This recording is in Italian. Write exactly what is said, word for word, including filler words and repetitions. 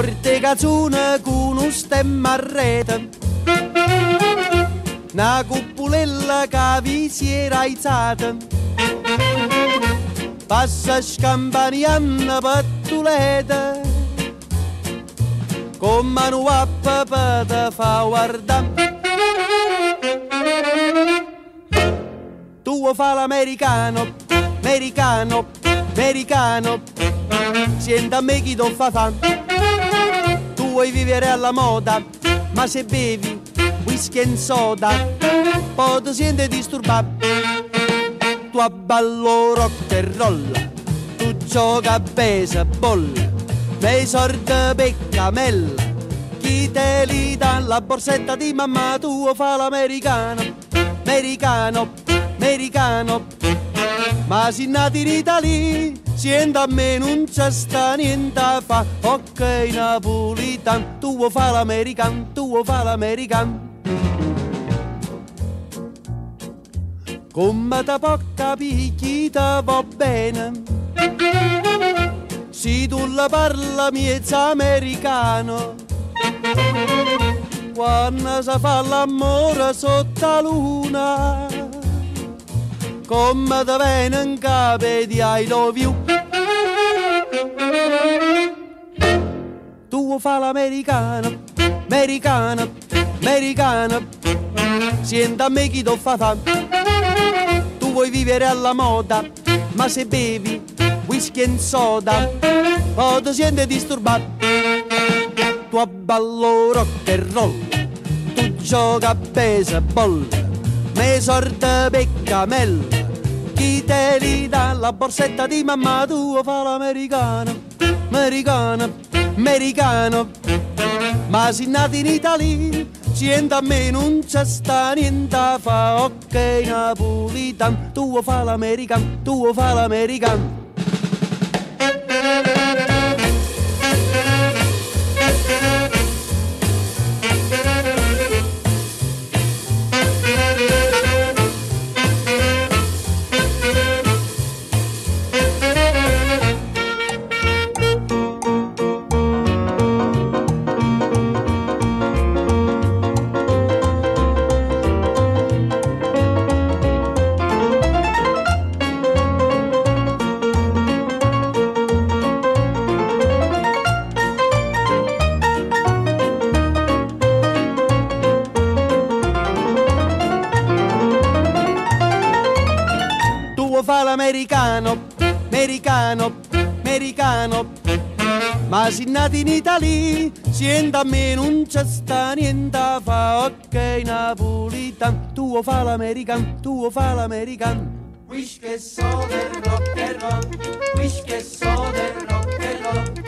forte canzone con un stemma a rete, una cupolella che vi si era alzata, passa scampanianna pattuleta, con mano a papà te fa guardare. Tu vuoi fare l'americano, americano, americano, senta a me chi ti fa fa. Tu vuoi vivere alla moda, ma se bevi whisky e soda, poi ti senti disturbato. Tu abballo rock and roll, tu gioca a baseball, nei sordi peccamella, chi te li dà la borsetta di mamma. Tu vuoi fare l'americano, americano, americano, ma si nati in Italia, sienta a me non c'è sta niente a fa. Ok napolitan, tu vuoi fare l'americano, tu vuoi fare l'americano. Come te può capire chi te va bene, se tu la parla miezza americano, quando si fa l'amore sotto la luna, come te viene in capo di I love you. Tu vuoi fare l'americano, americano, americano, senta a me chi ti fa fa. Tu vuoi vivere alla moda, ma se bevi whisky e soda, poi ti senti disturbato. Tu abballo rock and roll, tu gioca a baseball, me sorte peccamella, chi te li dà la borsetta di mamma. Tu vuoi fare l'americano, americano, americano, ma si nati in Italia, sienta a me non c'è sta niente a fa. Ok napolitan, tu vuoi fare l'americano, tu vuoi fare l'americano. Fa l'americano, americano, americano, ma si nati in Italia, sienta a me non c'è sta niente a fa. Ok napolitan, tu vuoi fa l'americano, tu vuoi fa l'americano. Wish che so del rock and roll, wish che so del rock and roll.